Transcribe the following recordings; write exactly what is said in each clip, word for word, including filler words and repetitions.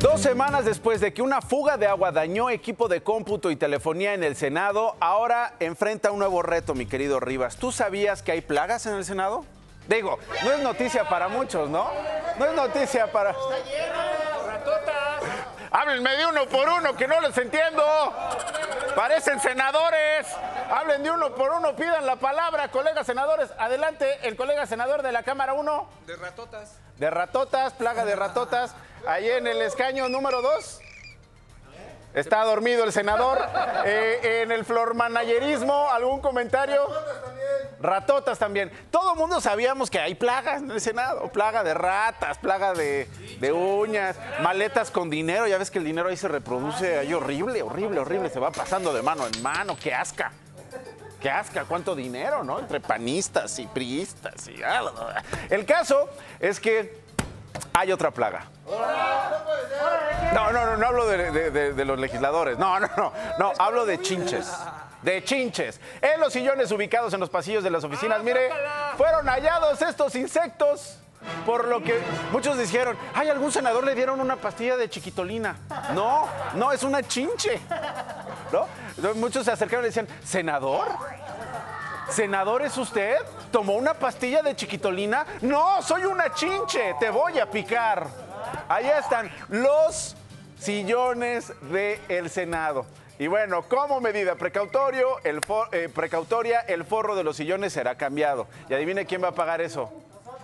Dos semanas después de que una fuga de agua dañó equipo de cómputo y telefonía en el Senado, ahora enfrenta un nuevo reto, mi querido Rivas. ¿Tú sabías que hay plagas en el Senado? Digo, no es noticia para muchos, ¿no? No es noticia para... ¡Está lleno! ¡Ratotas! Háblenme de uno por uno, que no les entiendo. Parecen senadores. Hablen de uno por uno, pidan la palabra, colegas senadores. Adelante, el colega senador de la Cámara uno. De ratotas. De ratotas, plaga de ratotas. Ahí en el escaño número dos. Está dormido el senador. Eh, en el flormanayerismo, ¿algún comentario? Ratotas también. Ratotas también. Todo el mundo sabíamos que hay plagas en el Senado. Plaga de ratas, plaga de, de uñas, maletas con dinero. Ya ves que el dinero ahí se reproduce ahí horrible, horrible, horrible. Se va pasando de mano en mano. ¡Qué asca! ¡Qué asca! ¿Cuánto dinero, no? Entre panistas y priistas. Y... El caso es que hay otra plaga. No, no, no, no hablo de, de, de, de los legisladores. No, no, no, no, hablo de chinches. De chinches. En los sillones ubicados en los pasillos de las oficinas, mire, fueron hallados estos insectos. Por lo que muchos dijeron, ay, algún senador le dieron una pastilla de chiquitolina. No, no, es una chinche. ¿No? Muchos se acercaron y decían, ¿senador? ¿Senador es usted? ¿Tomó una pastilla de chiquitolina? No, soy una chinche, te voy a picar. Ahí están los sillones del Senado. Y bueno, como medida precautorio, el for, eh, precautoria, el forro de los sillones será cambiado. Y adivine quién va a pagar eso.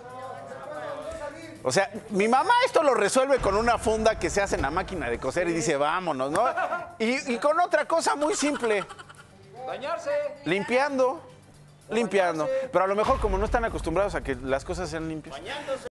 O sea, mi mamá esto lo resuelve con una funda que se hace en la máquina de coser y dice, vámonos, ¿no? Y, y con otra cosa muy simple. Bañarse. Limpiando. Limpiando. Pero a lo mejor como no están acostumbrados a que las cosas sean limpias.